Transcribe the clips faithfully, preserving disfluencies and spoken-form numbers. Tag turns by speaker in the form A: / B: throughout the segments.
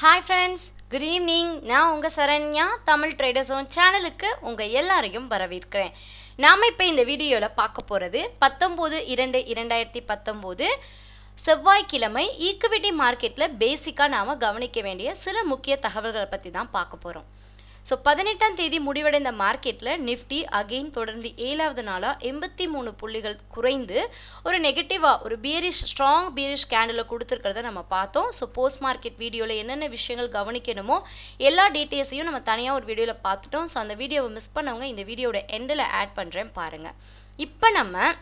A: Hi friends, good evening. நான் உங்க Saranya Tamil traders own சேனலுக்கு உங்க எல்லாரையும் வரவேற்கிறேன். நாம இப்போ இந்த வீடியோல பார்க்க போறது பத்தொன்பது இரண்டு இரண்டாயிரத்து பத்தொன்பது செவ்வாய்க்கிழமை ஈக்விட்டி மார்க்கெட்ல பேசிக்கா நாம கவனிக்க வேண்டிய சில முக்கிய தகவல்களை பத்தி தான் பார்க்க போறோம். ஸோ பதினெட்டாம் தேதி முடிவடைந்த மார்க்கெட்டில் நிஃப்டி அகெயின் தொடர்ந்து ஏழாவது நாளாக எண்பத்தி மூணு புள்ளிகள் குறைந்து ஒரு நெகட்டிவாக ஒரு பீரிஷ் ஸ்ட்ராங் பீரிஷ் கேண்டில் கொடுத்துருக்கிறத நம்ம பார்த்தோம். ஸோ போஸ்ட் மார்க்கெட் வீடியோவில் என்னென்ன விஷயங்கள் கவனிக்கணுமோ எல்லா டீட்டெயில்ஸையும் நம்ம தனியாக ஒரு வீடியோவில் பார்த்துட்டோம். ஸோ அந்த வீடியோவை மிஸ் பண்ணவங்க இந்த வீடியோட எண்டில் ஆட் பண்ணுறேன் பாருங்கள். இப்போ நம்ம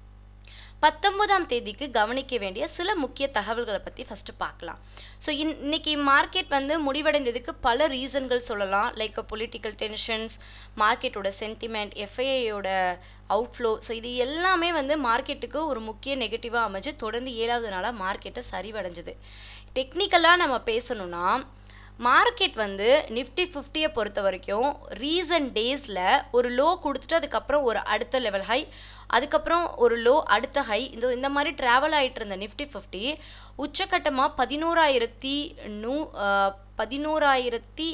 A: பத்தொன்பதாம் தேதிக்கு கவனிக்க வேண்டிய சில முக்கிய தகவல்களை பற்றி ஃபஸ்ட்டு பார்க்கலாம். ஸோ இன் இன்னைக்கு மார்க்கெட் வந்து முடிவடைந்ததுக்கு பல ரீசன்கள் சொல்லலாம். லைக் பொலிட்டிக்கல் டென்ஷன்ஸ், மார்க்கெட்டோட சென்டிமெண்ட், எஃப்ஐஐயோட அவுட்ஃப்ளோ. ஸோ இது எல்லாமே வந்து மார்க்கெட்டுக்கு ஒரு முக்கிய நெகட்டிவாக அமைஞ்சு தொடர்ந்து ஏழாவது நாளாக மார்க்கெட்டை சரிவடைஞ்சுது. டெக்னிக்கலாக நம்ம பேசணும்னா மார்க்கெட் வந்து நிஃப்டி ஃபிஃப்டியை பொறுத்த வரைக்கும் ரீசன்ட் டேஸில் ஒரு லோ கொடுத்துட்டு அதுக்கப்புறம் ஒரு அடுத்த லெவல் ஹை, அதுக்கப்புறம் ஒரு லோ அடுத்த ஹை, இந்த இந்த மாதிரி ட்ராவல் ஆகிட்டு இருந்த நிஃப்டி ஃபிஃப்டி உச்சக்கட்டமாக பதினோராயிரத்தி நூ பதினோராயிரத்தி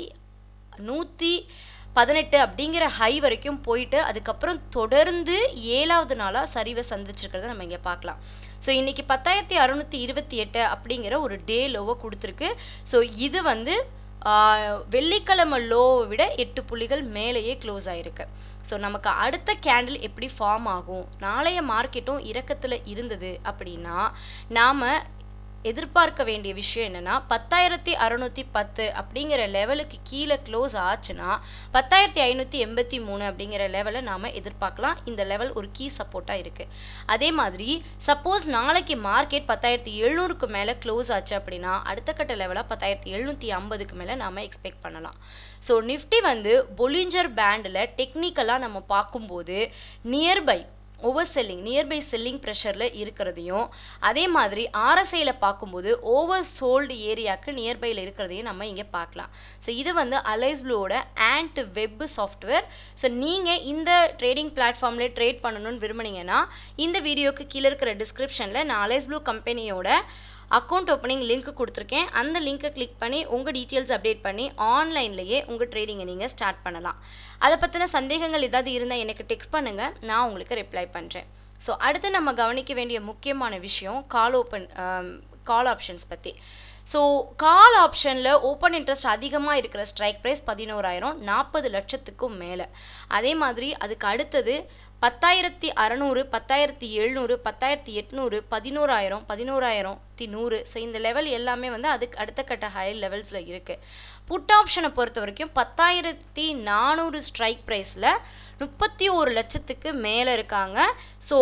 A: நூற்றி பதினெட்டு அப்படிங்கிற ஹை வரைக்கும் போயிட்டு அதுக்கப்புறம் தொடர்ந்து ஏழாவது நாளாக சரிவை சந்திச்சிருக்கிறத நம்ம இங்கே பார்க்கலாம். ஸோ இன்றைக்கி பத்தாயிரத்தி அறுநூற்றி இருபத்தி எட்டு அப்படிங்கிற ஒரு டே லோவை கொடுத்துருக்கு. ஸோ இது வந்து வெள்ளிக்கிழமை லோவை விட எட்டு புள்ளிகள் மேலேயே க்ளோஸ் ஆகிருக்கு. ஸோ நமக்கு அடுத்த கேண்டில் எப்படி ஃபார்ம் ஆகும், நாளைய மார்க்கெட்டும் இறக்கத்தில் இருந்தது அப்படின்னா நாம் எதிர்பார்க்க வேண்டிய விஷயம் என்னென்னா பத்தாயிரத்தி அறுநூற்றி பத்து அப்படிங்கிற லெவலுக்கு கீழே க்ளோஸ் ஆச்சுன்னா பத்தாயிரத்தி ஐநூற்றி எண்பத்தி மூணு அப்படிங்கிற லெவலை நாம் எதிர்பார்க்கலாம். இந்த லெவல் ஒரு கீ சப்போர்ட்டாக இருக்குது. அதே மாதிரி சப்போஸ் நாளைக்கு மார்க்கெட் பத்தாயிரத்தி எழுநூறுக்கு மேலே க்ளோஸ் ஆச்சு அப்படின்னா அடுத்த கட்ட லெவலாக பத்தாயிரத்தி எழுநூற்றி ஐம்பதுக்கு மேலே நாம் எக்ஸ்பெக்ட் பண்ணலாம். ஸோ நிஃப்டி வந்து பொலிஞ்சர் பேண்டில் டெக்னிக்கலாக நம்ம பார்க்கும்போது nearby over selling nearby selling ப்ரெஷரில் இருக்கிறதையும், அதே மாதிரி ஆர்எஸ்ஐயில் பார்க்கும்போது ஓவர் சோல்டு ஏரியாவுக்கு நியர்பையில் இருக்கிறதையும் நம்ம இங்கே பார்க்கலாம். ஸோ இது வந்து அலைஸ் ப்ளூவோட ஆண்ட் வெப் சாஃப்ட்வேர். ஸோ நீங்கள் இந்த ட்ரேடிங் பிளாட்ஃபார்ம்லேயே ட்ரேட் பண்ணணும்னு விரும்புனீங்கன்னா இந்த வீடியோக்கு கீழே இருக்கிற டிஸ்கிரிப்ஷனில் நான் அலைஸ் ப்ளூ கம்பெனியோட அக்கௌண்ட் ஓப்பனிங் லிங்க் கொடுத்துருக்கேன். அந்த லிங்க்கை கிளிக் பண்ணி உங்கள் டீட்டெயில்ஸ் அப்டேட் பண்ணி ஆன்லைன்லேயே உங்கள் ட்ரேடிங்கை நீங்கள் ஸ்டார்ட் பண்ணலாம். அதை பற்றின சந்தேகங்கள் ஏதாவது இருந்தால் எனக்கு டெக்ஸ்ட் பண்ணுங்கள், நான் உங்களுக்கு ரிப்ளை பண்ணுறேன். ஸோ அடுத்து நம்ம கவனிக்க வேண்டிய முக்கியமான விஷயம் கால் ஓப்பன் கால் ஆப்ஷன்ஸ் பற்றி. ஸோ கால் ஆப்ஷனில் ஓப்பன் இன்ட்ரெஸ்ட் அதிகமாக இருக்கிற ஸ்ட்ரைக் ப்ரைஸ் பதினோராயிரம் நாற்பது லட்சத்துக்கும் மேலே. அதே மாதிரி அதுக்கு அடுத்தது பத்தாயிரத்தி அறநூறு பத்தாயிரத்தி எழுநூறு பத்தாயிரத்தி எட்நூறு பதினோராயிரம் பதினோராயிரத்தி நூறு. ஸோ இந்த லெவல் எல்லாமே வந்து அதுக்கு அடுத்த கட்ட ஹை லெவல்ஸில் இருக்குது. புட் ஆப்ஷனை பொறுத்த வரைக்கும் பத்தாயிரத்தி நானூறு ஸ்ட்ரைக் ப்ரைஸில் முப்பத்தி ஒரு லட்சத்துக்கு மேலே இருக்காங்க. ஸோ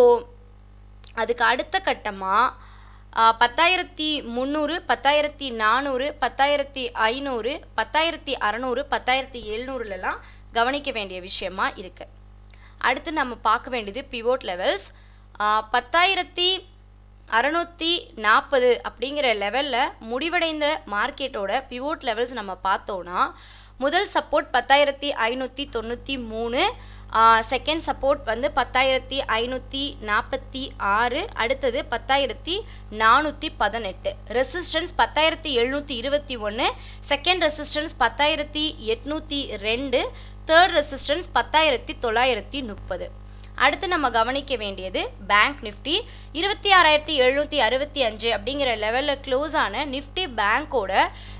A: அதுக்கு அடுத்த கட்டமாக பத்தாயிரத்தி முந்நூறு பத்தாயிரத்தி நானூறு பத்தாயிரத்தி ஐநூறு பத்தாயிரத்தி அறநூறு பத்தாயிரத்தி எழுநூறுலலாம் கவனிக்க வேண்டிய விஷயமா இருக்குது. அடுத்து நம்ம பார்க்க வேண்டியது பிவோட் லெவல்ஸ். பத்தாயிரத்தி அறநூற்றி நாற்பது அப்படிங்கிற லெவலில் முடிவடைந்த மார்க்கெட்டோட பிவோட் லெவல்ஸ் நம்ம பார்த்தோன்னா முதல் சப்போர்ட் பத்தாயிரத்தி ஐநூற்றி தொண்ணூற்றி மூணு, செகண்ட் சப்போர்ட் வந்து பத்தாயிரத்தி ஐநூற்றி நாற்பத்தி ஆறு, அடுத்தது பத்தாயிரத்தி நானூற்றி பதினெட்டு, ரெசிஸ்டன்ஸ் பத்தாயிரத்தி எழுநூற்றி இருபத்தி ஒன்று, செகண்ட் ரெசிஸ்டன்ஸ் பத்தாயிரத்தி எட்நூற்றி ரெண்டு, தேர்ட் ரெசிஸ்டன்ஸ் பத்தாயிரத்தி தொள்ளாயிரத்தி முப்பது. அடுத்து நம்ம கவனிக்க வேண்டியது பேங்க் நிஃப்டி இருபத்தி ஆறாயிரத்தி எழுநூற்றி அறுபத்தி அஞ்சு அப்படிங்கிற லெவலில் க்ளோஸ் ஆன நிஃப்டி பேங்க்கோட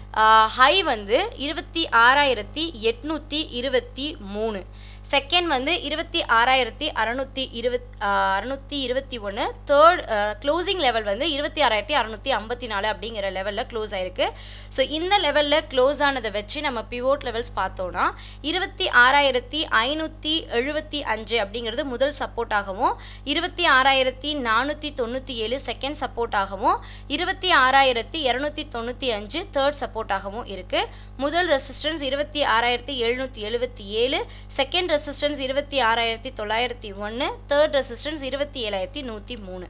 A: ஹை வந்து இருபத்தி ஆறாயிரத்தி எட்நூற்றி இருபத்தி மூணு, செகண்ட் வந்து இருபத்தி ஆறாயிரத்தி அறநூற்றி இருபத் அறநூற்றி இருபத்தி ஒன்று, தேர்ட் க்ளோசிங் லெவல் வந்து இருபத்தி ஆறாயிரத்தி அறநூற்றி ஐம்பத்தி நாலு அப்படிங்கிற லெவலில் க்ளோஸ் ஆயிருக்கு. ஸோ இந்த லெவலில் க்ளோஸ் ஆனதை வச்சு நம்ம பிவோட் லெவல்ஸ் பார்த்தோன்னா இருபத்தி ஆறாயிரத்தி ஐநூற்றி எழுபத்தி அஞ்சு அப்படிங்கிறது முதல் சப்போர்ட்டாகவும், இருபத்தி ஆறாயிரத்தி நானூற்றி தொண்ணூற்றி ஏழு செகண்ட் சப்போர்ட்டாகவும், இருபத்தி ஆறாயிரத்தி இரநூத்தி தொண்ணூற்றி அஞ்சு தேர்ட் சப்போர்ட்டாகவும் இருக்குது. முதல் ரெசிஸ்டன்ஸ் இருபத்தி ஆறாயிரத்தி எழுநூற்றி எழுபத்தி ஏழு, செகண்ட் ரெசிஸ்டன்ஸ் இருபத்தி ஆறாயிரத்தி தொள்ளாயிரத்தி ஒன்று, தேர்ட் ரெசிஸ்டன்ஸ் இருபத்தி ஏழாயிரத்தி நூற்றி மூணு.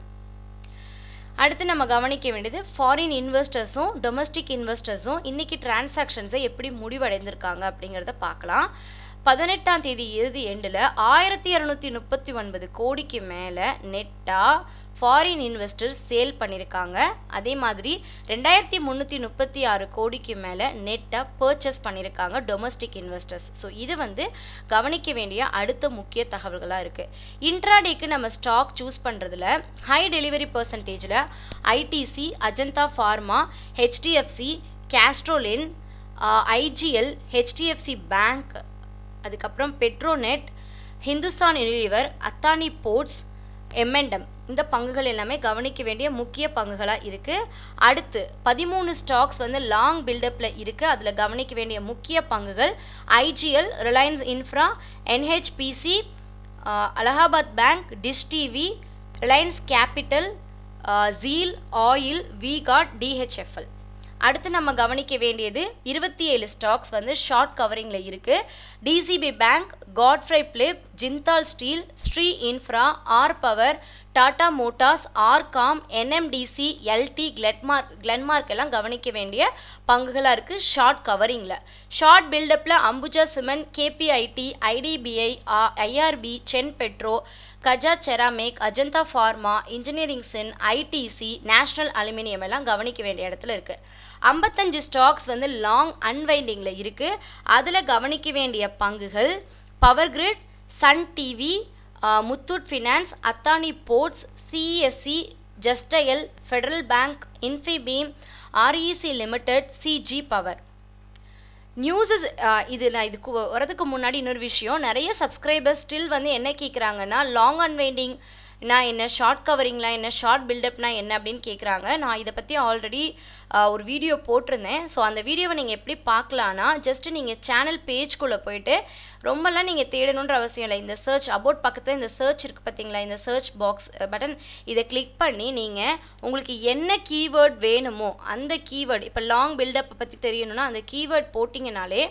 A: அடுத்து நம்ம கவனிக்க வேண்டியது ஃபாரின் இன்வெஸ்டர்ஸும் டொமஸ்டிக் இன்வெஸ்டர்ஸும் இன்றைக்கி டிரான்சாக்ஷன்ஸை எப்படி முடிவடைந்திருக்காங்க அப்படிங்கிறத பார்க்கலாம். பதினெட்டாம் தேதி இறுதி எண்டில் ஆயிரத்தி இரநூத்தி முப்பத்தி ஒன்பது கோடிக்கு மேலே நெட்டாக ஃபாரின் இன்வெஸ்டர்ஸ் சேல் பண்ணியிருக்காங்க. அதே மாதிரி ரெண்டாயிரத்தி முந்நூற்றி முப்பத்தி ஆறு கோடிக்கு மேலே நெட்டாக பர்ச்சேஸ் பண்ணியிருக்காங்க டொமஸ்டிக் இன்வெஸ்டர்ஸ். ஸோ இது வந்து கவனிக்க வேண்டிய அடுத்த முக்கிய தகவல்களாக இருக்குது. இன்ட்ராடேக்கு நம்ம ஸ்டாக் சூஸ் பண்ணுறதுல ஹை டெலிவரி பர்சன்டேஜில் ஐடிசி, அஜந்தா ஃபார்மா, ஹெச்டிஎஃப்சி, கேஸ்ட்ரோலின், ஐஜிஎல், ஹெச்டிஎஃப்சி பேங்க், அதுக்கப்புறம் Petronet, Hindustan Unilever, Adani ports, momentum இந்த பங்குகள் எல்லாமே கவனிக்க வேண்டிய முக்கிய பங்குகளாக இருக்குது. அடுத்து பதிமூணு ஸ்டாக்ஸ் வந்து லாங் பில்டப்பில் இருக்குது. அதில் கவனிக்க வேண்டிய முக்கிய பங்குகள் IGL, Reliance Infra, NHPC, Allahabad bank, dish TV, Reliance Capital, Zeel, oil, விகாட், டிஹெச்எஃப்எல். அடுத்து நம்ம கவனிக்க வேண்டியது இருபத்தி ஏழு ஸ்டாக்ஸ் வந்து ஷார்ட் கவரிங்கில் இருக்குது. DCB bank, Godfrey Philip, Jindal steel, Srei infra, R power, Tata motors, RCom, NMDC, LT, Glenmark Glenmark எல்லாம் கவனிக்க வேண்டிய பங்குகளாக இருக்குது ஷார்ட் கவரிங்கில். ஷார்ட் பில்டப்பில் Ambuja cement, KPIT, IDBI, IRB, சென் பெட்ரோ, கஜா செராமிக், அஜந்தா ஃபார்மா, இன்ஜினியரிங் சின், ஐடிசி, நேஷனல் அலுமினியம் எல்லாம் கவனிக்க வேண்டிய இடத்துல இருக்குது. ஐம்பத்தஞ்சு ஸ்டாக்ஸ் வந்து லாங் அன்வைண்டிங்கில் இருக்குது. அதில் கவனிக்க வேண்டிய பங்குகள் power grid, Sun TV, Muthoot finance, Adani ports, CSC, Justdial, federal bank, Infibeam, REC limited, CG power. நியூஸஸ் இது நான் இதுக்கு வரதுக்கு முன்னாடி இன்னொரு விஷயம், நிறைய சப்ஸ்கிரைபர்ஸ் ஸ்டில் வந்து என்ன கேட்குறாங்கன்னா லாங் அன்வைண்டிங் நான் என்ன, ஷார்ட் கவரிங்லாம் என்ன, ஷார்ட் பில்டப்னா என்ன அப்படின்னு கேட்குறாங்க. நான் இதை பற்றி ஆல்ரெடி ஒரு வீடியோ போட்டிருந்தேன். ஸோ அந்த வீடியோவை நீங்கள் எப்படி பார்க்கலான்னா, ஜஸ்ட்டு நீங்கள் சேனல் பேஜ்குள்ளே போயிட்டு ரொம்பலாம் நீங்கள் தேடணுன்ற அவசியம் இல்லை. இந்த சர்ச் அபவுட் பக்கத்தில் இந்த சர்ச் இருக்குது பார்த்தீங்களா, இந்த சர்ச் பாக்ஸ் பட்டன், இதை கிளிக் பண்ணி நீங்கள் உங்களுக்கு என்ன கீவேர்ட் வேணுமோ அந்த கீவேர்டு, இப்போ லாங் பில்டப்பை பற்றி தெரியணும்னா அந்த கீவேர்ட் போட்டிங்கனாலே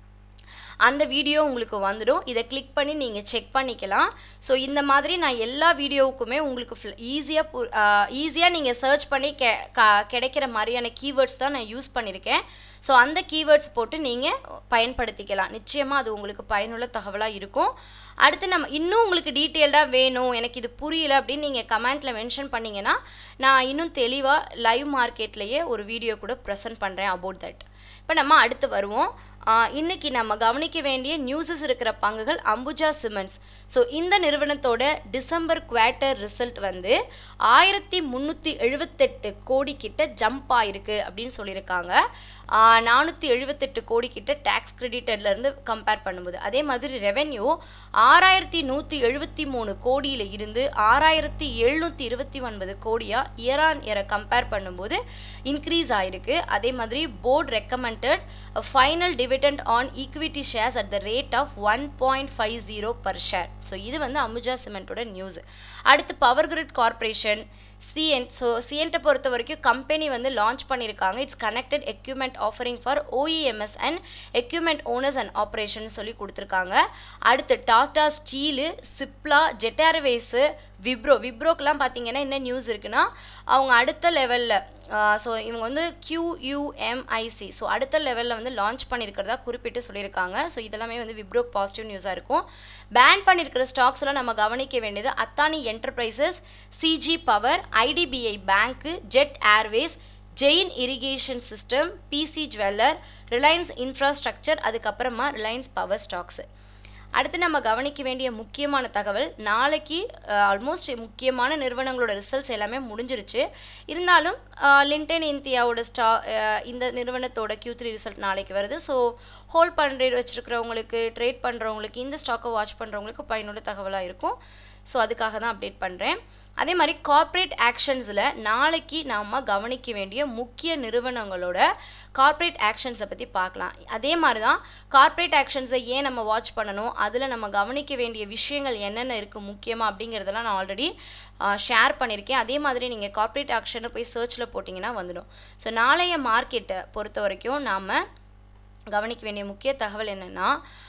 A: அந்த வீடியோ உங்களுக்கு வந்துடும். இதை கிளிக் பண்ணி நீங்கள் செக் பண்ணிக்கலாம். ஸோ இந்த மாதிரி நான் எல்லா வீடியோவுக்குமே உங்களுக்கு ஈஸியாக ஈஸியாக நீங்கள் சர்ச் பண்ணி கெ கிடைக்கிற மாதிரியான கீவேர்ட்ஸ் தான் நான் யூஸ் பண்ணியிருக்கேன். ஸோ அந்த கீவேர்ட்ஸ் போட்டு நீங்கள் பயன்படுத்திக்கலாம். நிச்சயமாக அது உங்களுக்கு பயனுள்ள தகவலாக இருக்கும். அடுத்து நம்ம இன்னும் உங்களுக்கு டீட்டெயில்டாக வேணும், எனக்கு இது புரியல அப்படின்னு நீங்கள் கமெண்ட்டில் மென்ஷன் பண்ணிங்கன்னா நான் இன்னும் தெளிவாக லைவ் மார்க்கெட்லேயே ஒரு வீடியோ கூட ப்ரெசென்ட் பண்ணுறேன் அபவுட் தட். இப்போ நம்ம அடுத்து வருவோம். இன்னைக்கு நம்ம கவனிக்க வேண்டிய நியூஸஸ் இருக்கிற பங்குகள் அம்புஜா சிமெண்ட்ஸ். ஸோ இந்த நிறுவனத்தோட டிசம்பர் குவார்ட்டர் ரிசல்ட் வந்து ஆயிரத்தி முந்நூற்றி எழுபத்தெட்டு கோடி கிட்ட ஜம்ப் ஆயிருக்கு அப்படின்னு சொல்லியிருக்காங்க. நானூற்றி எழுபத்தெட்டு கோடி கிட்ட டேக்ஸ் கிரெடிட்டட்லேருந்து கம்பேர் பண்ணும்போது, அதே மாதிரி ரெவென்யூ ஆறாயிரத்தி நூற்றி எழுபத்தி மூணு கோடியில் இருந்து ஆறாயிரத்தி எழுநூற்றி இருபத்தி ஒன்பது கோடியாக இயர் ஆன் இயரை கம்பேர் பண்ணும்போது இன்க்ரீஸ் ஆயிருக்கு. அதே மாதிரி board recommended final dividend on equity shares at the rate of one point five zero per share. So இது வந்து அம்புஜா சிமெண்ட்டோட நியூஸ். அடுத்து power grid corporation, Cyient. So Cyient பொறுத்த வரைக்கும் கம்பெனி வந்து லான்ச் பண்ணியிருக்காங்க. It's connected equipment offering for OEMs and equipment owners and operation சொல்லி கொடுத்துருக்காங்க. அடுத்து Tata steel, Cipla, Jet Airways, Wipro விப்ரோக்கெலாம் பார்த்தீங்கன்னா என்ன நியூஸ் இருக்குன்னா அவங்க அடுத்த லெவலில் ஸோ இவங்க வந்து கியூயூஎம்ஐசி ஸோ அடுத்த லெவலில் வந்து லான்ச் பண்ணியிருக்கிறதா குறிப்பிட்டு சொல்லியிருக்காங்க. ஸோ இதெல்லாமே வந்து விப்ரோ பாசிட்டிவ் நியூஸாக இருக்கும். பேன் பண்ணியிருக்கிற ஸ்டாக்ஸ் எல்லாம் நம்ம கவனிக்க வேண்டியது Adani enterprises, CG power, IDBI bank, Jet Airways, Jain irrigation system, PC jeweller, Reliance infrastructure, அதுக்கப்புறமா ரிலையன்ஸ் பவர் ஸ்டாக்ஸு. அடுத்து நம்ம கவனிக்க வேண்டிய முக்கியமான தகவல், நாளைக்கு ஆல்மோஸ்ட் முக்கியமான நிறுவனங்களோட ரிசல்ட்ஸ் எல்லாமே முடிஞ்சிருச்சு. இருந்தாலும் லிண்டன் இந்தியாவோட ஸ்டா இந்த நிறுவனத்தோட கியூ த்ரீ ரிசல்ட் நாளைக்கு வருது. ஸோ ஹோல்ட் பண்ணுற வச்சுருக்கிறவங்களுக்கு, ட்ரேட் பண்ணுறவங்களுக்கு, இந்த ஸ்டாக்கை வாட்ச் பண்ணுறவங்களுக்கு பயனுள்ள தகவலாக இருக்கும். ஸோ அதுக்காக தான் அப்டேட் பண்ணுறேன். அதே மாதிரி கார்ப்பரேட் ஆக்ஷன்ஸில் நாளைக்கு நாம் கவனிக்க வேண்டிய முக்கிய நிறுவனங்களோட கார்ப்பரேட் ஆக்ஷன்ஸை பற்றி பார்க்கலாம். அதே மாதிரி தான் கார்ப்பரேட் ஆக்ஷன்ஸை ஏன் நம்ம வாட்ச் பண்ணணும், அதில் நம்ம கவனிக்க வேண்டிய விஷயங்கள் என்னென்ன இருக்குது முக்கியமாக அப்படிங்கிறதெல்லாம் நான் ஆல்ரெடி ஷேர் பண்ணியிருக்கேன். அதே மாதிரி நீங்கள் கார்ப்பரேட் ஆக்ஷனை போய் சர்ச்சில் போட்டிங்கன்னா வந்துடும். ஸோ நாளைய மார்க்கெட்டை பொறுத்த வரைக்கும் நாம் கவனிக்க வேண்டிய முக்கிய தகவல் என்னென்னா,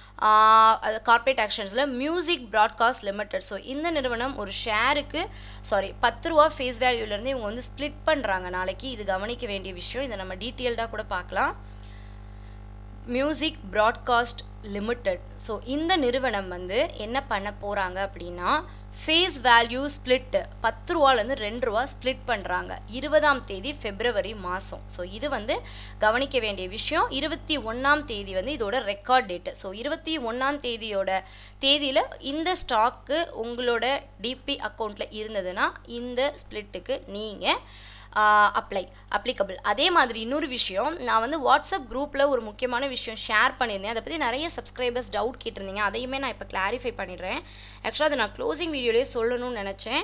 A: கார்ப்பரேட் ஆக்ஷன்ஸில் மியூசிக் ப்ராட்காஸ்ட் லிமிடெட். ஸோ இந்த நிறுவனம் ஒரு ஷேருக்கு சாரி பத்து ரூபா ஃபேஸ் வேல்யூலேருந்து இவங்க வந்து ஸ்ப்ளிட் பண்ணுறாங்க நாளைக்கு. இது கவனிக்க வேண்டிய விஷயம். இதை நம்ம டீட்டெயில்டாக கூட பார்க்கலாம். Music broadcast limited. ஸோ இந்த நிறுவனம் வந்து என்ன பண்ண போகிறாங்க அப்படின்னா, ஃபேஸ் வேல்யூ ஸ்பிளிட் பத்து ரூபாலேருந்து ரெண்டு ரூபா ஸ்பிளிட் பண்ணுறாங்க இருபதாம் தேதி பிப்ரவரி மாதம். ஸோ இது வந்து கவனிக்க வேண்டிய விஷயம். இருபத்தி ஒன்றாம் தேதி வந்து இதோட ரெக்கார்ட் டேட்டு. ஸோ இருபத்தி ஒன்றாம் தேதியோட தேதியில் இந்த ஸ்டாக்கு உங்களோட டிபி அக்கௌண்ட்டில் இருந்ததுன்னா இந்த ஸ்பிளிட்டுக்கு நீங்கள் அப்ளை அப்ளிகபிள். அதே மாதிரி இன்னொரு விஷயம், நான் வந்து வாட்ஸ்அப் குரூப்பில் ஒரு முக்கியமான விஷயம் ஷேர் பண்ணியிருந்தேன். அதை பற்றி நிறைய சப்ஸ்கிரைபர்ஸ் டவுட் கேட்டிருந்தீங்க. அதையுமே நான் இப்போ கிளாரிஃபை பண்ணிடுறேன். ஆக்சுவலாக அதை நான் க்ளோசிங் வீடியோலேயே சொல்லணும்னு நினச்சேன்,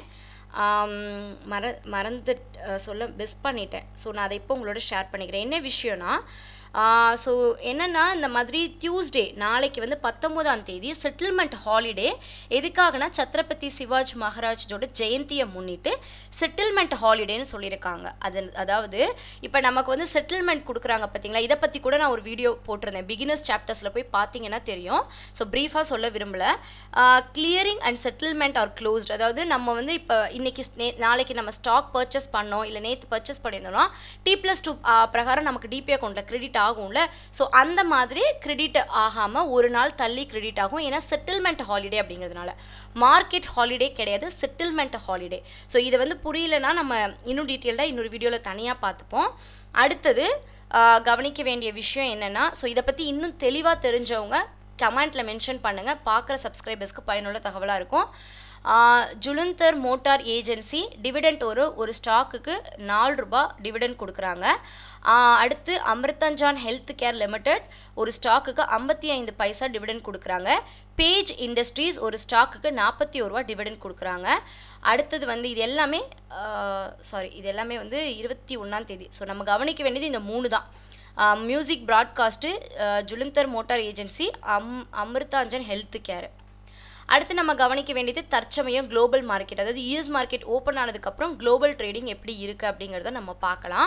A: மற மறந்து சொல்ல மிஸ் பண்ணிட்டேன். ஸோ நான் அதை இப்போ உங்களோட ஷேர் பண்ணிக்கிறேன். என்ன விஷயம்னா, ஸோ என்னென்னா இந்த மாதிரி டியூஸ்டே நாளைக்கு வந்து பத்தொம்போதாம் தேதி செட்டில்மெண்ட் ஹாலிடே. எதுக்காகனா சத்ரபதி சிவாஜி மகாராஜோட ஜெயந்தியை முன்னிட்டு செட்டில்மெண்ட் ஹாலிடேன்னு சொல்லியிருக்காங்க. அது அதாவது இப்போ நமக்கு வந்து செட்டில்மெண்ட் கொடுக்குறாங்க பார்த்தீங்களா, இதை பற்றி கூட நான் ஒரு வீடியோ போட்டிருந்தேன். பிகினர்ஸ் சாப்டர்ஸில் போய் பார்த்தீங்கன்னா தெரியும். ஸோ ப்ரீஃபாக சொல்ல விரும்பல. Clearing and settlement are closed. அதாவது நம்ம வந்து இப்போ இன்னைக்கு நே நாளைக்கு நம்ம ஸ்டாக் பர்ச்சேஸ் பண்ணோம், இல்லை நேற்று பர்ச்சேஸ் பண்ணியிருந்தோம்னா டி ப்ளஸ் டூ பிரகாரம் நமக்கு டிபி அக்கௌண்ட்டில் கிரெடிட் ஆகும்ல. ஸோ அந்த மாதிரி கிரெடிட் ஆகாமல் ஒரு நாள் தள்ளி கிரெடிட் ஆகும். ஏன்னா செட்டில்மெண்ட் ஹாலிடே அப்படிங்கிறதுனால. மார்க்கெட் ஹாலிடே கிடையாது, செட்டில்மெண்ட் ஹாலிடே. ஸோ இதை வந்து புரியலன்னா நம்ம இன்னும் டீட்டெயில்டாக இன்னொரு வீடியோவில் தனியாக பார்த்துப்போம். அடுத்தது கவனிக்க வேண்டிய விஷயம் என்னென்னா, ஸோ இதை பற்றி இன்னும் தெளிவாக தெரிஞ்சவங்க கமெண்ட்டில் மென்ஷன் பண்ணுங்கள். பார்க்குற சப்ஸ்கிரைபர்ஸ்க்கு பயனுள்ள தகவலாக இருக்கும். ஜுலுந்தர் மோட்டார் ஏஜென்சி டிவிடெண்ட் ஒரு ஒரு ஸ்டாக்குக்கு நாலு ரூபாய் டிவிடெண்ட் கொடுக்குறாங்க. அடுத்து அமிர்தஞ்சான் ஹெல்த் கேர் லிமிடெட் ஒரு ஸ்டாக்குக்கு ஐம்பத்தி ஐந்து பைசா டிவிடெண்ட் கொடுக்குறாங்க. பேஜ் இண்டஸ்ட்ரீஸ் ஒரு ஸ்டாக்குக்கு நாற்பத்தி ஒரு ரூபா டிவிடெண்ட் கொடுக்குறாங்க. அடுத்தது வந்து இது எல்லாமே சாரி இது எல்லாமே வந்து இருபத்தி ஒன்றாம் தேதி. ஸோ நம்ம கவனிக்க வேண்டியது இந்த மூணு தான். Music broadcast, Jullundur motor agency, um Amrutanjan health care. அடுத்து நம்ம கவனிக்க வேண்டியது தற்சமயம் குளோபல் மார்க்கெட். அதாவது யூஎஸ் மார்க்கெட் ஓப்பன் ஆனதுக்கப்புறம் குளோபல் ட்ரேடிங் எப்படி இருக்குது அப்படிங்கிறத நம்ம பார்க்கலாம்.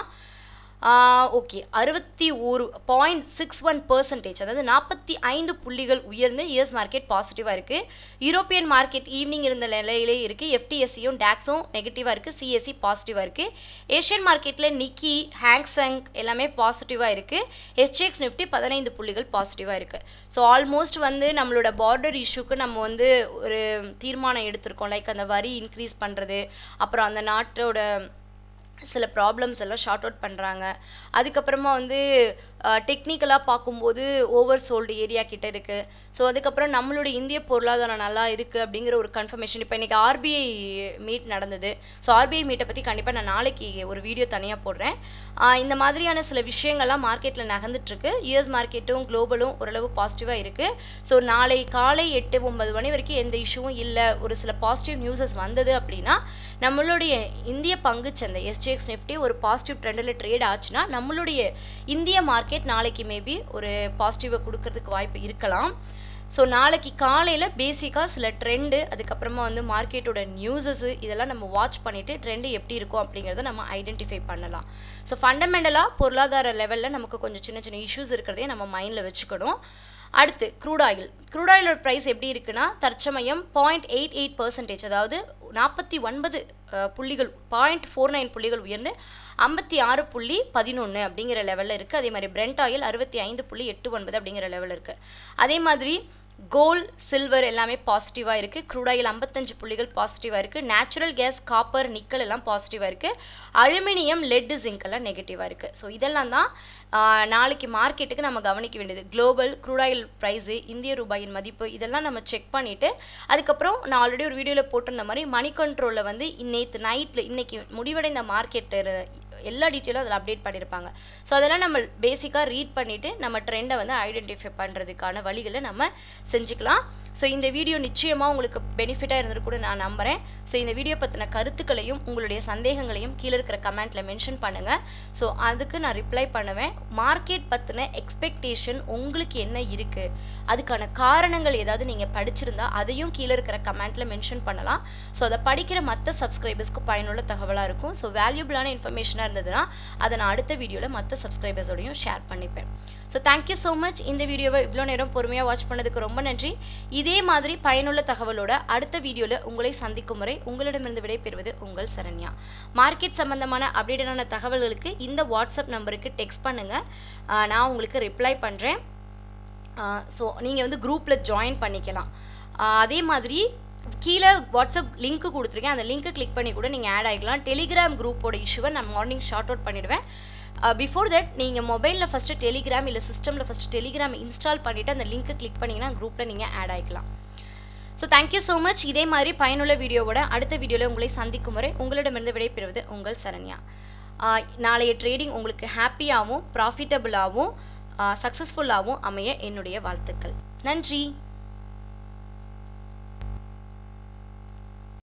A: ஓகே, அறுபத்தி ஒரு பாயிண்ட் சிக்ஸ் ஒன் பர்சன்டேஜ் அதாவது நாற்பத்தி ஐந்து புள்ளிகள் உயர்ந்து யூஎஸ் மார்க்கெட் பாசிட்டிவாக இருக்குது. யூரோப்பியன் மார்க்கெட் ஈவினிங் இருந்த நிலையிலே இருக்குது. எஃப்டிஎஸ்சியும் டாக்ஸும் நெகட்டிவாக இருக்குது, சிஎஸ்சி பாசிட்டிவாக இருக்குது. ஏஷியன் மார்க்கெட்டில் நிக்கி, ஹாங்சங் எல்லாமே பாசிட்டிவாக இருக்குது. எஸ்ஜிஎக்ஸ் நிஃப்டி பதினைந்து புள்ளிகள் பாசிட்டிவாக இருக்குது. ஸோ ஆல்மோஸ்ட் வந்து நம்மளோட பார்டர் இஷ்யூக்கு நம்ம வந்து ஒரு தீர்மானம் எடுத்திருக்கோம். லைக் அந்த வரி இன்க்ரீஸ் பண்ணுறது, அப்புறம் அந்த நாட்டோட சில ப்ராப்ளம்ஸ் எல்லாம் ஷார்ட் அவுட் பண்ணுறாங்க. அதுக்கப்புறமா வந்து டெக்னிக்கலாக பார்க்கும்போது ஓவர் சோல்டு ஏரியா கிட்ட இருக்குது. ஸோ அதுக்கப்புறம் நம்மளுடைய இந்திய பொருளாதாரம் நல்லா இருக்குது அப்படிங்கிற ஒரு கன்ஃபர்மேஷன். இப்போ இன்றைக்கி ஆர்பிஐ மீட் நடந்தது. ஸோ ஆர்பிஐ மீட்டை பற்றி கண்டிப்பாக நான் நாளைக்கு ஒரு வீடியோ தனியாக போடுறேன். இந்த மாதிரியான சில விஷயங்கள்லாம் மார்க்கெட்டில் நகர்ந்துட்டுருக்கு. யூஎஸ் மார்க்கெட்டும் குளோபலும் ஓரளவு பாசிட்டிவாக இருக்குது. ஸோ நாளை காலை எட்டு ஒன்பது மணி வரைக்கும் எந்த இஷ்யூவும் இல்லை, ஒரு சில பாசிட்டிவ் நியூஸஸ் வந்தது அப்படின்னா நம்மளுடைய இந்திய பங்குச்சந்தை எஸ்ஜிஎக்ஸ் நிஃப்டி ஒரு பாசிட்டிவ் ட்ரெண்டில் ட்ரேட் ஆச்சுன்னா நம்மளுடைய இந்திய மார்க்கெட் நாளைக்கு மேபி ஒரு பாசிட்டிவை கொடுக்கறதுக்கு வாய்ப்பு இருக்கலாம். ஸோ நாளைக்கு காலையில் பேசிக்காக சில ட்ரெண்டு, அதுக்கப்புறமா வந்து மார்க்கெட்டோட நியூஸஸு இதெல்லாம் நம்ம வாட்ச் பண்ணிவிட்டு ட்ரெண்டு எப்படி இருக்கும் அப்படிங்கிறத நம்ம ஐடென்டிஃபை பண்ணலாம். ஸோ ஃபண்டமெண்டலாக பொருளாதார லெவலில் நமக்கு கொஞ்சம் சின்ன சின்ன இஷ்யூஸ் இருக்கிறதையும் நம்ம மைண்டில் வச்சுக்கணும். அடுத்து க்ரூட் ஆயில். க்ரூட் ஆயிலோட ப்ரைஸ் எப்படி இருக்குன்னா தற்சமயம் பாயிண்ட் எயிட் எயிட் பர்சன்டேஜ் அதாவது நாற்பத்தி ஒன்பது புள்ளிகள் பாயிண்ட் ஃபோர் நைன் புள்ளிகள் உயர்ந்து ஐம்பத்தி ஆறு புள்ளி பதினொன்று அப்படிங்கிற லெவலில் இருக்குது. அதே மாதிரி பிரெண்ட் ஆயில் அறுபத்தி ஐந்து புள்ளி எட்டு ஒன்பது அப்படிங்கிற லெவலில் இருக்குது. அதே மாதிரி கோல்ட், சில்வர் எல்லாமே பாசிட்டிவாக இருக்குது. க்ரூட் ஆயில் ஐம்பத்தஞ்சு புள்ளிகள் பாசிட்டிவாக இருக்குது. நேச்சுரல் கேஸ், காப்பர், நிக்கல் எல்லாம் பாசிட்டிவாக இருக்குது. அலுமினியம், லெட்டு, ஜிங்க் எல்லாம் நெகட்டிவாக இருக்குது. ஸோ இதெல்லாம் தான் நாளைக்கு மார்க்கெட்டுக்கு நம்ம கவனிக்க வேண்டியது. குளோபல், க்ரூட் ஆயில் ப்ரைஸு, இந்திய ரூபாயின் மதிப்பு இதெல்லாம் நம்ம செக் பண்ணிவிட்டு அதுக்கப்புறம் நான் ஆல்ரெடி ஒரு வீடியோவில் போட்டிருந்த மாதிரி மணி கண்ட்ரோலில் வந்து நேற்று நைட்டில் இன்றைக்கி முடிவடைந்த மார்க்கெட்டு எல்லா டீட்டெயிலும் அதில் அப்டேட் பண்ணியிருப்பாங்க. ஸோ அதெல்லாம் நம்ம பேசிக்காக ரீட் பண்ணிவிட்டு நம்ம ட்ரெண்டை வந்து ஐடென்டிஃபை பண்ணுறதுக்கான வழிகளை நம்ம செஞ்சுக்கலாம். ஸோ இந்த வீடியோ நிச்சயமாக உங்களுக்கு பெனிஃபிட்டாக இருந்தது கூட நான் நம்புகிறேன். ஸோ இந்த வீடியோ பற்றின கருத்துக்களையும் உங்களுடைய சந்தேகங்களையும் கீழே இருக்கிற கமெண்ட்டில் மென்ஷன் பண்ணுங்கள். ஸோ அதுக்கு நான் ரிப்ளை பண்ணுவேன். மார்க்கெட் பற்றின எக்ஸ்பெக்டேஷன் உங்களுக்கு என்ன இருக்குது, அதுக்கான காரணங்கள் ஏதாவது நீங்கள் படிச்சிருந்தா அதையும் கீழே இருக்கிற கமெண்ட்டில் மென்ஷன் பண்ணலாம். ஸோ அதை படிக்கிற மற்ற சப்ஸ்கிரைபர்ஸ்க்கு பயனுள்ள தகவலாக இருக்கும். ஸோ வேல்யூபிளான இன்ஃபர்மேஷனாக இருந்ததுன்னா அதை நான் அடுத்த வீடியோவில் மற்ற சப்ஸ்கிரைபர்ஸோடையும் ஷேர் பண்ணிப்பேன். So thank you so much. இந்த வீடியோவை இவ்வளோ நேரம் பொறுமையாக வாட்ச் பண்ணதுக்கு ரொம்ப நன்றி. இதே மாதிரி பயனுள்ள தகவலோட அடுத்த வீடியோவில் உங்களை சந்திக்கும் வரை உங்களிடமிருந்து விடைபெறுவது உங்கள் சரண்யா. மார்க்கெட் சம்பந்தமான அப்டேட்டான தகவல்களுக்கு இந்த வாட்ஸ்அப் நம்பருக்கு டெக்ஸ்ட் பண்ணுங்கள், நான் உங்களுக்கு ரிப்ளை பண்ணுறேன். ஸோ நீங்கள் வந்து குரூப்பில் ஜாயின் பண்ணிக்கலாம். அதே மாதிரி கீழே வாட்ஸ்அப் லிங்க் கொடுத்துருக்கேன், அந்த லிங்க் கிளிக் பண்ணி கூட நீங்கள் ஆட் ஆகிக்கலாம். டெலிகிராம் குரூப்போட இஷ்யூவை நான் மார்னிங் ஷார்ட் அவுட் பண்ணிவிடுவேன். பிஃபோர் தட் நீங்கள் மொபைலில் ஃபஸ்ட்டு டெலிகிராம் இல்லை சிஸ்டமில் ஃபஸ்ட்டு டெலிகிராம் இன்ஸ்டால் பண்ணிவிட்டு அந்த லிங்க்கை கிளிக் பண்ணிங்கன்னா குரூப்பில் நீங்கள் ஆட் ஆகிக்கலாம். So thank you so much. இதே மாதிரி பயனுள்ள வீடியோவோட அடுத்த வீடியோவில் உங்களை சந்திக்கும் வரை உங்களிடமிருந்து விடைபெறுவது உங்கள் சரண்யா. நாளைய ட்ரேடிங் உங்களுக்கு ஹாப்பியாகவும் ப்ராஃபிட்டபுளாகவும் சக்ஸஸ்ஃபுல்லாகவும் அமைய என்னுடைய வாழ்த்துக்கள். நன்றி.